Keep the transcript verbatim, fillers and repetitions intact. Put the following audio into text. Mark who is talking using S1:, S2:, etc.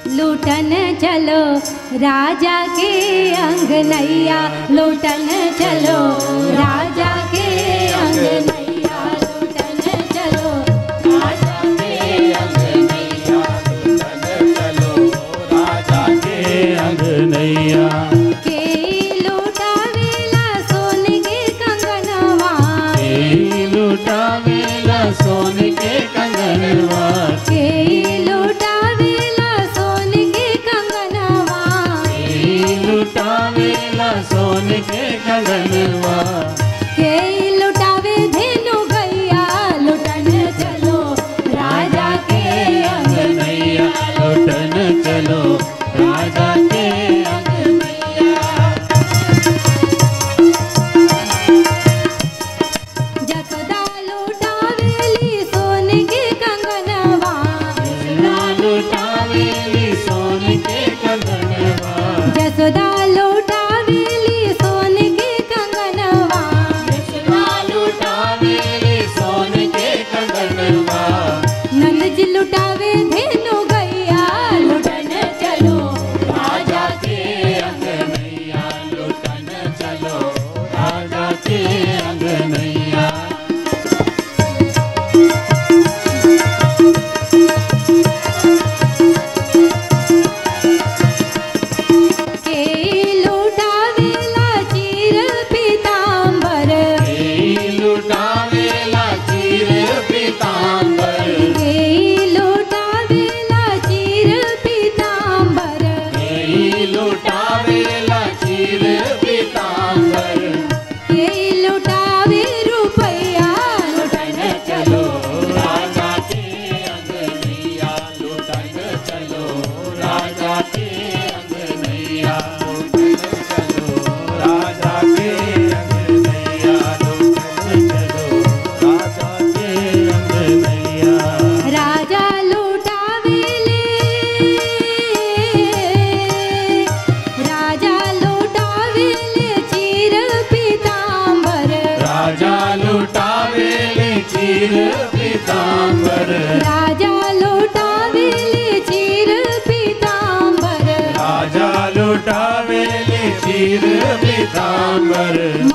S1: लूटन चलो राजा के अंगनैया, लूटन चलो राजा के अंगनैया, लूटन चलो राजा के अंगनैया,
S2: लूटन चलो राजा के अंगनैया।
S1: के लूटावेला सोन के कंगनवा,
S2: के लूटावेला सोन के कंगनवा,
S1: के लूटावेला सोन के कंगनवा,
S2: के लूटावेला सोन के कंगनवा।
S1: के लुटावे धेनु गैया, लुटन चलो राजा के अंगनैया,
S2: लूटन चलो राजा के अंगनैया।
S1: जसोदा लुटावेली सोन के कंगनवा,
S2: लूटावेली सोन के कंगनवा,
S1: जसोदा लुटावेली सोन के कंगनवा,
S2: लूटावेली सोन के कंगनवा।
S1: नंद जी लुटावे धेनु गैया, लुटन चलो राजा के
S2: अंगनैया, लूटन चलो राजा के अंगनैया।
S1: के लुटावेला चीर पीतांबर,
S2: के लूटावेला चीर पीतांबर,
S1: के लुटावेला चीर पीतांबर,
S2: के लूटावेला चीर पीतांबर।
S1: के लुटावे रुपैया, लुटन चलो
S2: राजा के अंगनैया, लूटन चलो राजा के अंगनैया, लूटन चलो राजा के अंगनैया, लूटन चलो राजा के अंगनैया।
S1: राजा लुटावेले, राजा लुटावेले चीर पीतांबर,
S2: राजा लूटावेले चीर पीतांबर,
S1: राजा लुटावेले चीर पीतांबर,
S2: राजा लूटावेले चीर पीतांबर।